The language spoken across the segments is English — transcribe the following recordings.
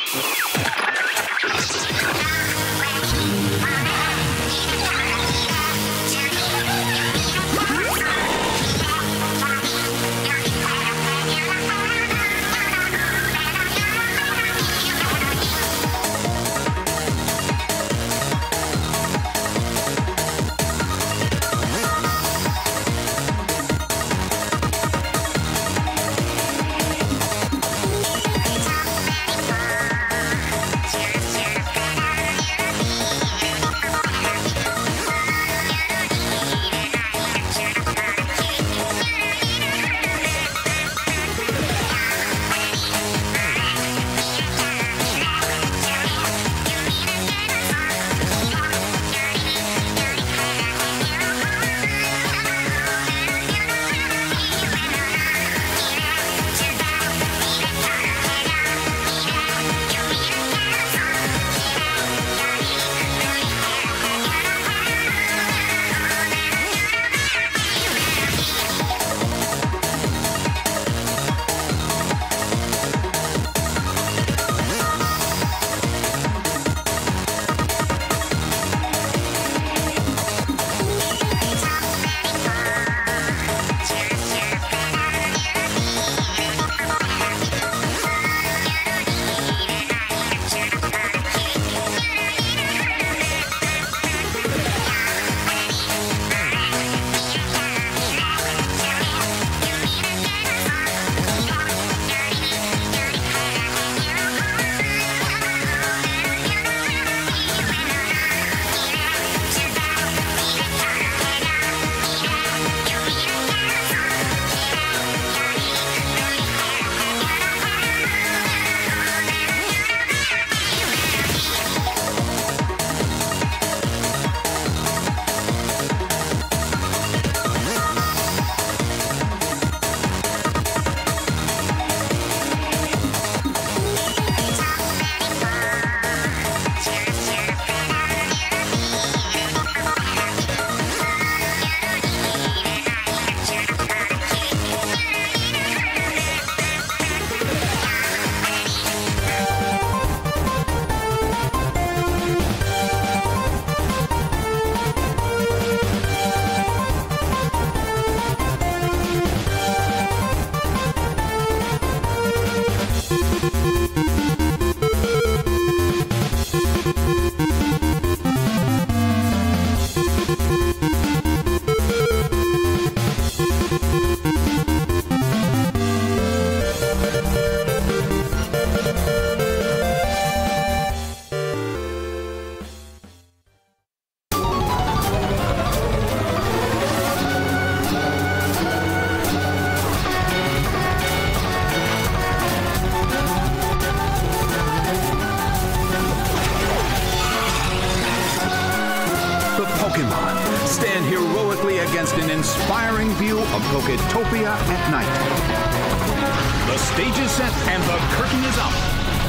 stand heroically against an inspiring view of Poketopia at night. The stage is set and the curtain is up.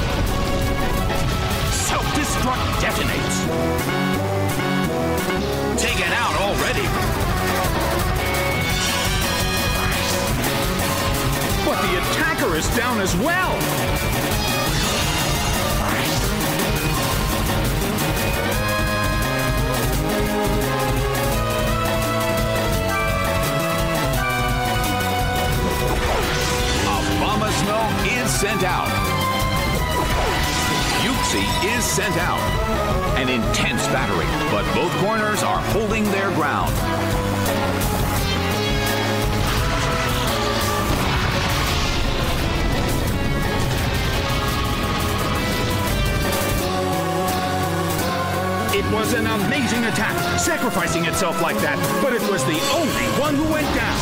Self-destruct detonates. Taken out already. But the attacker is down as well. Abomasnow is sent out. Uxie is sent out. An intense battery, but both corners are holding their ground. It was an amazing attack, sacrificing itself like that, but it was the only one who went down.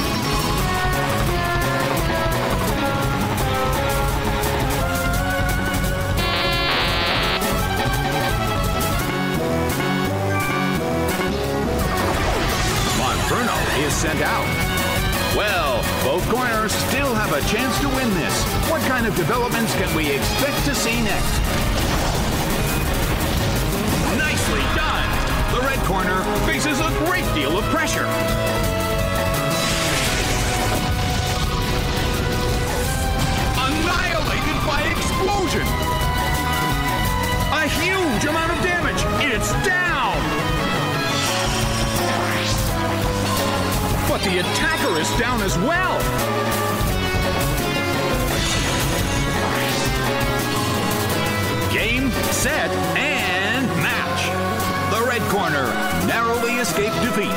Monferno is sent out. Well, both corners still have a chance to win this. What kind of developments can we expect to see next? Nicely done! The red corner faces a great deal of pressure. Annihilated by explosion! The attacker is down as well. Game, set, and match. The red corner narrowly escaped defeat.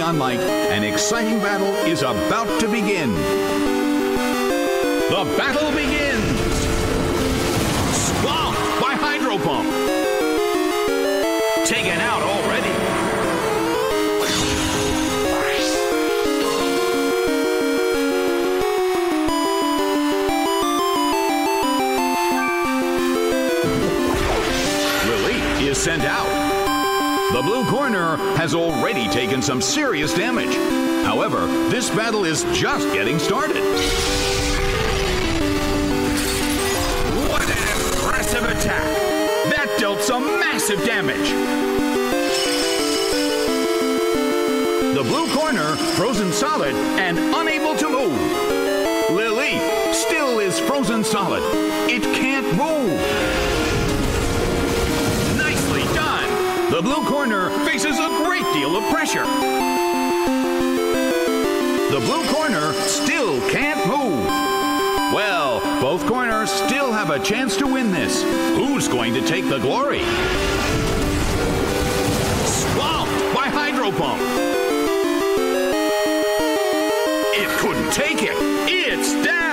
on light, an exciting battle is about to begin. The battle begins! Swamped by Hydro Pump. Taken out already. Lily is sent out. The blue corner has already taken some serious damage. However, this battle is just getting started. What an impressive attack! That dealt some massive damage. The blue corner frozen solid and unable to move. Lily still is frozen solid. It can't move. Nicely done. The blue corner faces a great deal of pressure. The blue corner still can't move. Well, both corners still have a chance to win this. Who's going to take the glory? Swamped by Hydro Pump. It couldn't take it. It's down.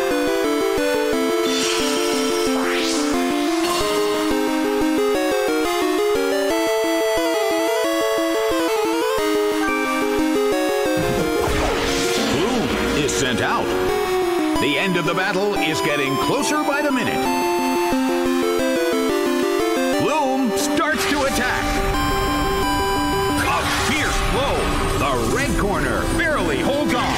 Blue is sent out. The end of the battle is getting closer by the minute. Bloom starts to attack. A fierce blow. The red corner barely holds on.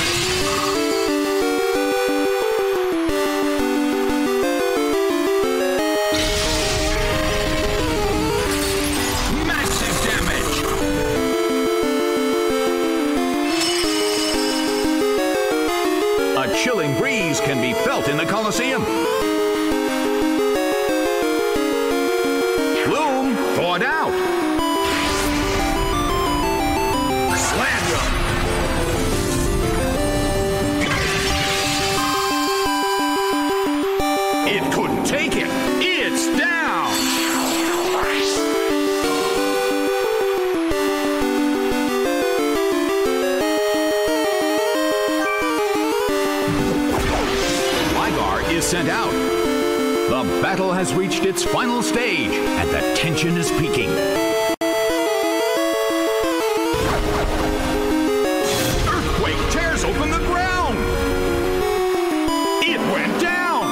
Massive damage. A chilling breeze can be felt in the Colosseum. Bloom thawed out. Slammed him. It couldn't take it. It's down. Is sent out. The battle has reached its final stage, and the tension is peaking. Earthquake tears open the ground. It went down.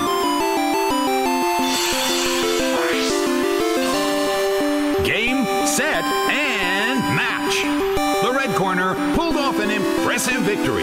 Game, set, and match. The red corner pulled off an impressive victory.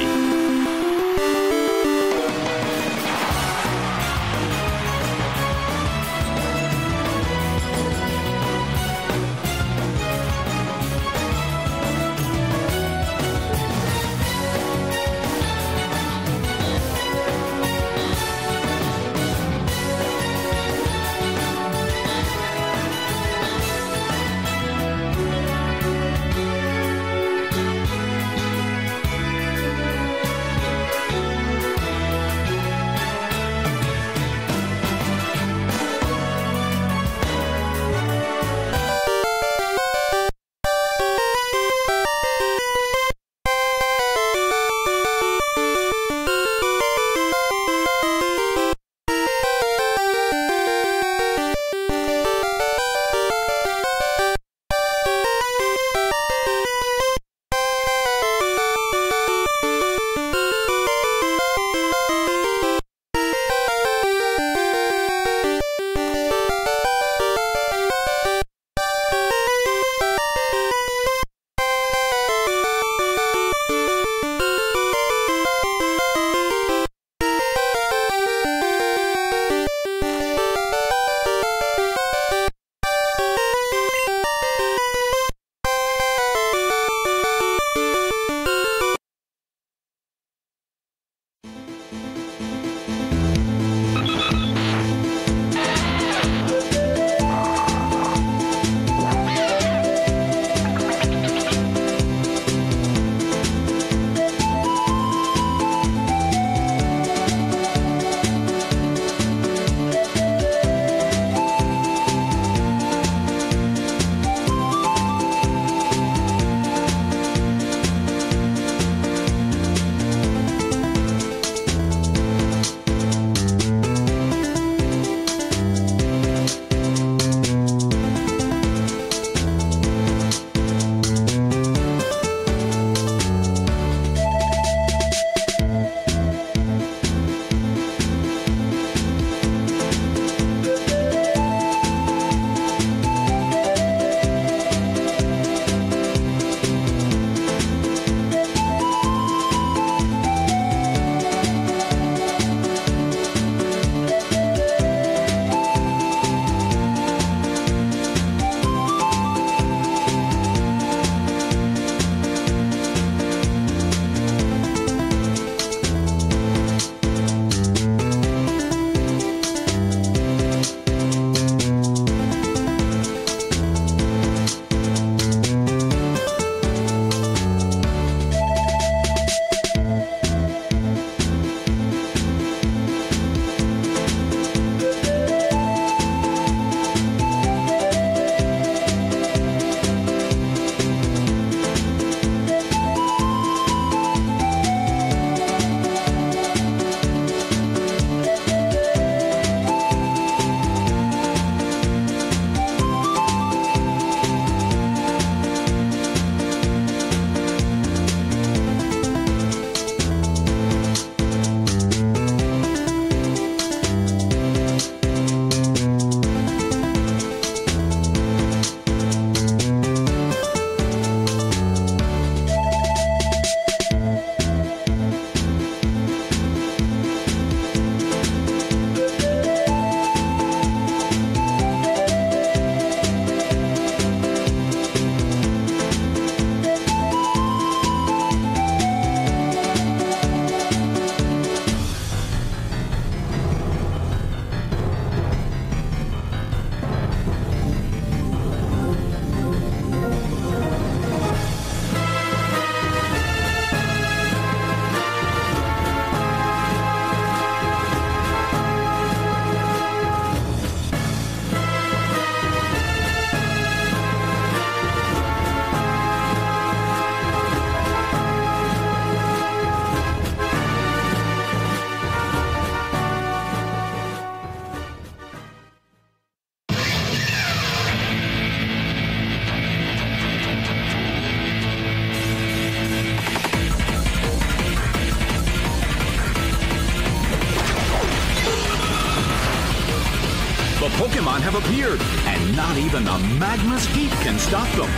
Pokemon have appeared, and not even the magma's heat can stop them.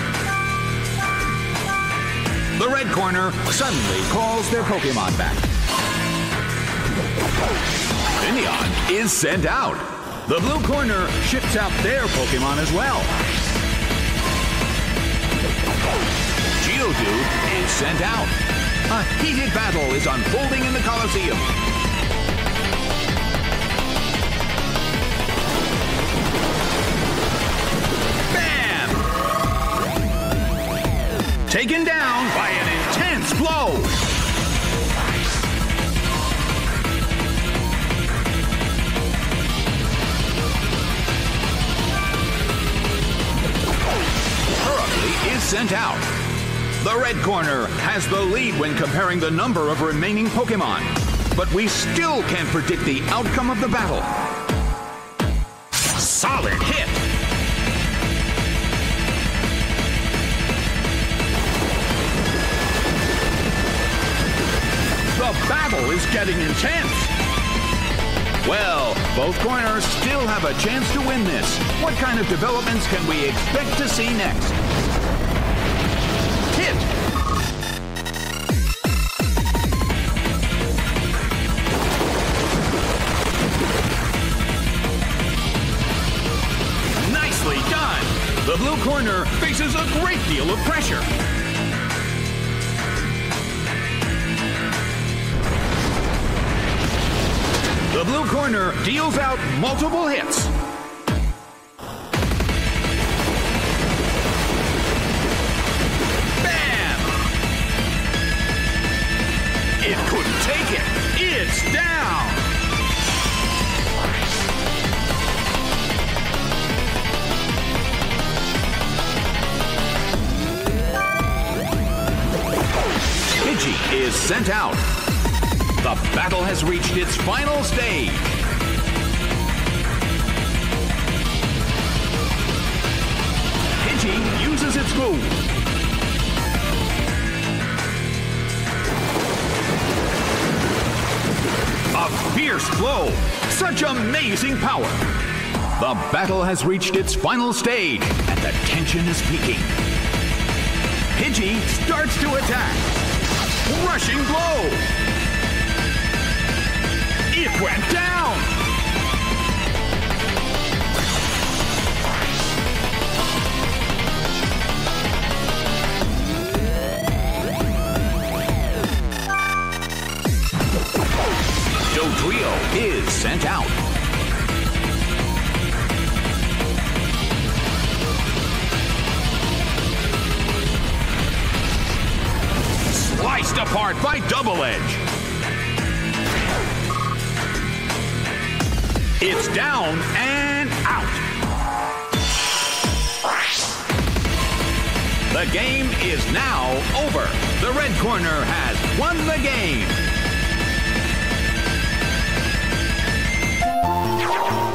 The red corner suddenly calls their Pokemon back. Finneon is sent out. The blue corner ships out their Pokemon as well. Geodude is sent out. A heated battle is unfolding in the Colosseum. Bam! Taken down by an intense blow. Hurriedly is sent out. The red corner has the lead when comparing the number of remaining Pokemon, but we still can't predict the outcome of the battle. Solid hit! The battle is getting intense. Well, both corners still have a chance to win this. What kind of developments can we expect to see next? Hit! Nicely done! The blue corner faces a great deal of pressure. The blue corner deals out multiple hits. Bam! It couldn't take it. It's down. Pidgey is sent out. The battle has reached its final stage. Pidgey uses its move. A fierce blow. Such amazing power. The battle has reached its final stage, and the tension is peaking. Pidgey starts to attack. Rushing blow. It went down! Dodrio is sent out. Sliced apart by Double Edge. It's down and out. The game is now over. The red corner has won the game.